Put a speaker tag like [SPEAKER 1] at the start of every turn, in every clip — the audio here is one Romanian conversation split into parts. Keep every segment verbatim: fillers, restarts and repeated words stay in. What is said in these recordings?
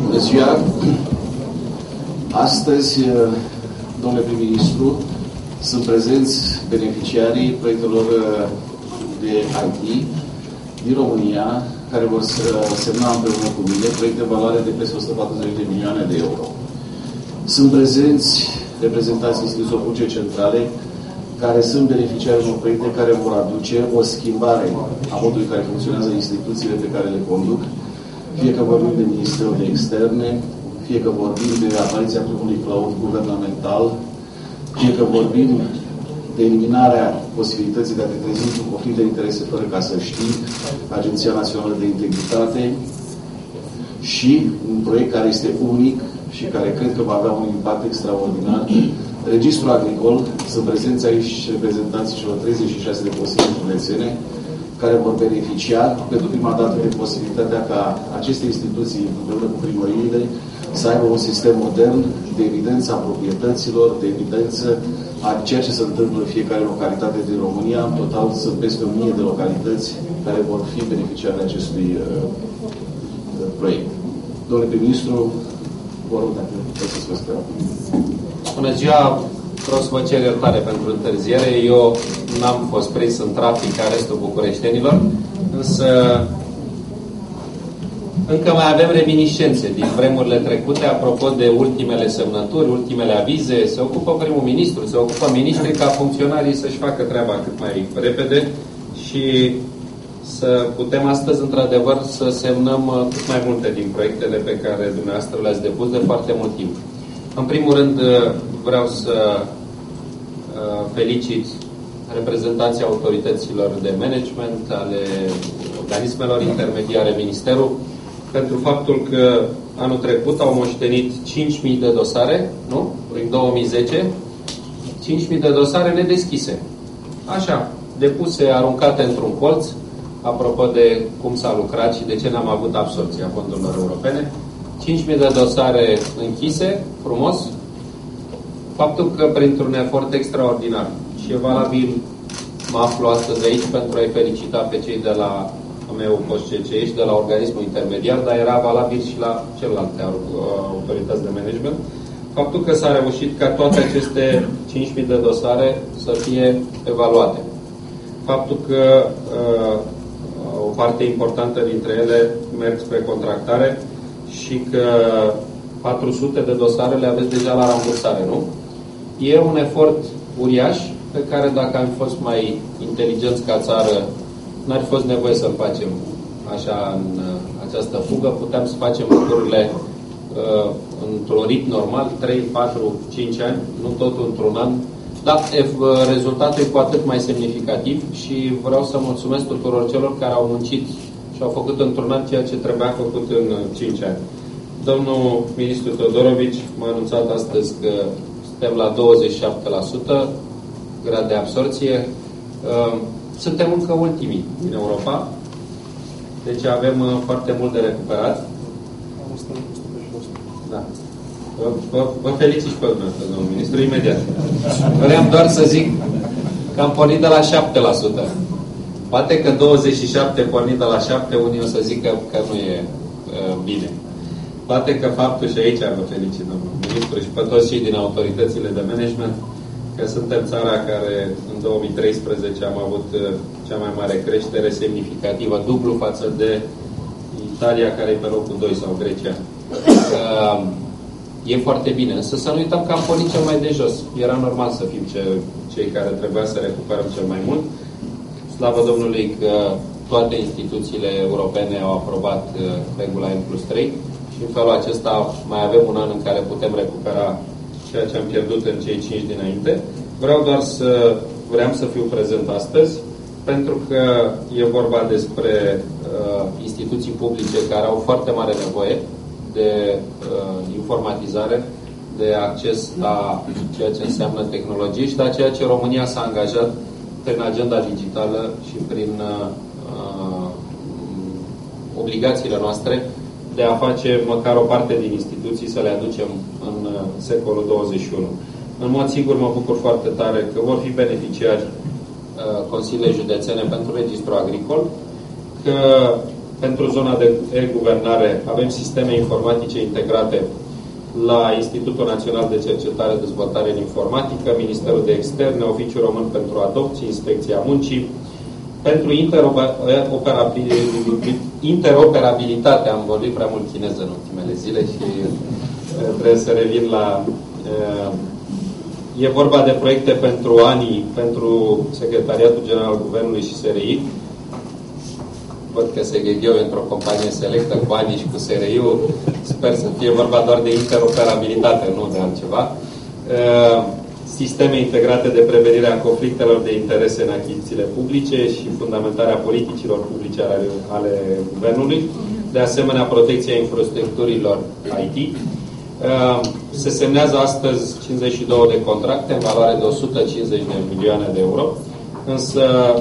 [SPEAKER 1] Bună ziua! Astăzi, domnule prim-ministru, sunt prezenți beneficiarii proiectelor de I T din România, care vor semna împreună cu mine proiecte de valoare de peste o sută patruzeci de milioane de euro. Sunt prezenți reprezentanții instituțiilor publice centrale, care sunt beneficiari unor proiecte care vor aduce o schimbare a modului în care funcționează instituțiile pe care le conduc, fie că vorbim de Ministerul de Externe, fie că vorbim de apariția primului cloud guvernamental, fie că vorbim de eliminarea posibilității de a te trezi într-un conflict de interese fără ca să știi, Agenția Națională de Integritate, și un proiect care este unic și care cred că va avea un impact extraordinar, Registrul Agricol. Sunt prezenți aici reprezentanții celor treizeci și șase de consilii județene, care vor beneficia pentru prima dată de posibilitatea ca aceste instituții, împreună cu primăriile, să aibă un sistem modern de evidență a proprietăților, de evidență a ceea ce se întâmplă în fiecare localitate din România. În total sunt peste o mie de localități care vor fi beneficiare acestui uh, proiect. Domnule prim-ministru, vă rog dacă vreți să vă spun.
[SPEAKER 2] Bună ziua! Vreau să vă cer iertare pentru întârziere. Eu n-am fost prins în trafic ca restul bucureștenilor, însă încă mai avem reminiscențe din vremurile trecute, apropo de ultimele semnături, ultimele avize. Se ocupă primul ministru, se ocupă ministrii ca funcționarii să-și facă treaba cât mai repede și să putem astăzi, într-adevăr, să semnăm cât mai multe din proiectele pe care dumneavoastră le-ați depus de foarte mult timp. În primul rând, vreau să felicit reprezentanții autorităților de management, ale organismelor intermediare, Ministerul, pentru faptul că anul trecut au moștenit cinci mii de dosare, nu? În două mii zece, cinci mii de dosare nedeschise. Așa, depuse, aruncate într-un colț, apropo de cum s-a lucrat și de ce n-am avut absorbția fondurilor europene. cinci mii de dosare închise, frumos. Faptul că printr-un efort extraordinar și e valabil, mă aflu astăzi aici pentru a-i felicita pe cei de la A M E-ul Post C C I și de la organismul intermediar, dar era valabil și la celelalte autorități de management. Faptul că s-a reușit ca toate aceste cinci mii de dosare să fie evaluate. Faptul că uh, o parte importantă dintre ele merg spre contractare și că patru sute de dosare le aveți deja la rambursare, nu? E un efort uriaș pe care, dacă am fost mai inteligenți ca țară, n-ar fi fost nevoie să-l facem așa în această fugă. Puteam să facem lucrurile uh, într-un ritm normal, trei, patru, cinci ani, nu totul într-un an. Dar rezultatul e cu atât mai semnificativ și vreau să mulțumesc tuturor celor care au muncit și au făcut într-un an ceea ce trebuia făcut în cinci ani. Domnul ministru Todorovici m-a anunțat astăzi că suntem la douăzeci și șapte la sută grad de absorție. Suntem încă ultimii din Europa, deci avem foarte mult de recuperat. Da. Vă, vă, vă felicit și pe dumneavoastră, domnul ministru, imediat. Vreau doar să zic că am pornit de la șapte la sută. Poate că douăzeci și șapte pornit de la șapte, unii o să zică că nu e uh, bine. Poate că faptul, și aici vă felicit, domnul ministru, și pe toți cei din autoritățile de management, că suntem țara care în două mii treisprezece am avut uh, cea mai mare creștere semnificativă, dublu față de Italia, care e pe locul doi, sau Grecia. Uh, E foarte bine, însă să nu uităm că am pornit cel mai de jos. Era normal să fim ce, cei care trebuia să recuperăm cel mai mult. Slavă Domnului că toate instituțiile europene au aprobat uh, regula N plus trei și în felul acesta mai avem un an în care putem recupera ceea ce am pierdut în cei cinci dinainte. Vreau doar să vreau să fiu prezent astăzi, pentru că e vorba despre uh, instituții publice care au foarte mare nevoie de uh, informatizare, de acces la ceea ce înseamnă tehnologie și la ceea ce România s-a angajat prin agenda digitală și prin uh, obligațiile noastre de a face măcar o parte din instituții să le aducem în uh, secolul douăzeci și unu. În mod sigur mă bucur foarte tare că vor fi beneficiari uh, consiliile județene pentru Registrul Agricol, că Pentru zona de e-guvernare avem sisteme informatice integrate la Institutul Național de Cercetare și Dezvoltare în Informatică, Ministerul de Externe, Oficiul Român pentru Adopții, Inspecția Muncii. Pentru interoperabilitate, am vorbit prea mult chineză în ultimele zile și trebuie să revin la... E vorba de proiecte pentru anii, pentru Secretariatul General al Guvernului și S R I. Văd că se ghegheau într-o companie selectă cu anii și cu S R I-ul. Sper să fie vorba doar de interoperabilitate, nu de altceva. Sisteme integrate de prevenire a conflictelor de interese în achizițiile publice și fundamentarea politicilor publice ale, ale Guvernului. De asemenea, protecția infrastructurilor I T. Se semnează astăzi cincizeci și două de contracte în valoare de o sută cincizeci de milioane de euro, însă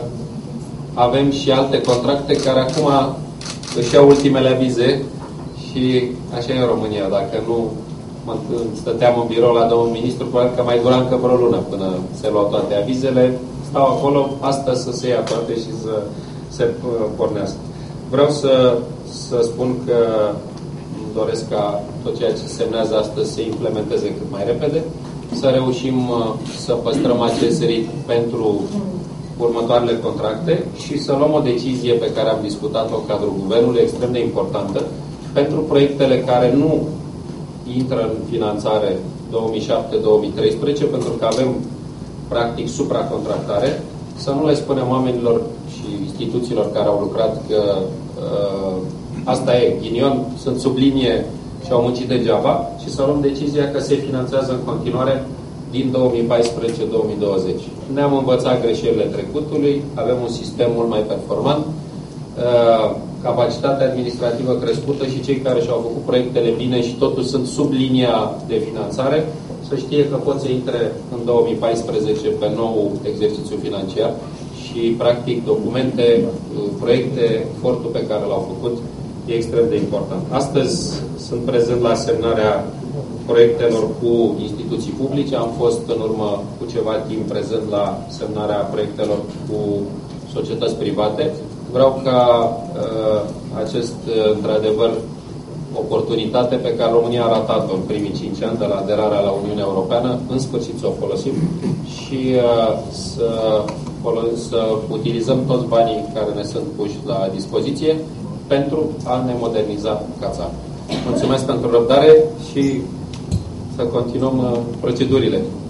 [SPEAKER 2] avem și alte contracte care acum își iau ultimele avize și așa e în România. Dacă nu stăteam în birou la domnul ministru, probabil că mai dura încă vreo lună până se luau toate avizele. Stau acolo astăzi să se ia toate și să se pornească. Vreau să, să spun că doresc ca tot ceea ce se semnează astăzi să implementeze cât mai repede, să reușim să păstrăm acest ritm pentru următoarele contracte și să luăm o decizie pe care am discutat-o în cadrul Guvernului, extrem de importantă, pentru proiectele care nu intră în finanțare două mii șapte două mii treisprezece, pentru că avem practic supracontractare, să nu le spunem oamenilor și instituțiilor care au lucrat că uh, asta e, ghinion, sunt sub linie și au muncit degeaba, și să luăm decizia că se finanțează în continuare din două mii paisprezece două mii douăzeci. Ne-am învățat greșelile trecutului, avem un sistem mult mai performant, capacitatea administrativă crescută și cei care și-au făcut proiectele bine și totuși sunt sub linia de finanțare, să știe că pot să intre în două mii paisprezece pe nou exercițiu financiar și, practic, documente, proiecte, efortul pe care l-au făcut e extrem de important. Astăzi sunt prezent la semnarea proiectelor cu instituții publice. Am fost în urmă cu ceva timp prezent la semnarea proiectelor cu societăți private. Vreau ca uh, acest, într-adevăr, oportunitate pe care România a ratat-o în primii cinci ani de la aderarea la Uniunea Europeană, în sfârșit să o folosim și uh, să, să utilizăm toți banii care ne sunt puși la dispoziție pentru a ne moderniza ca țară. Mulțumesc pentru răbdare și să continuăm uh, procedurile.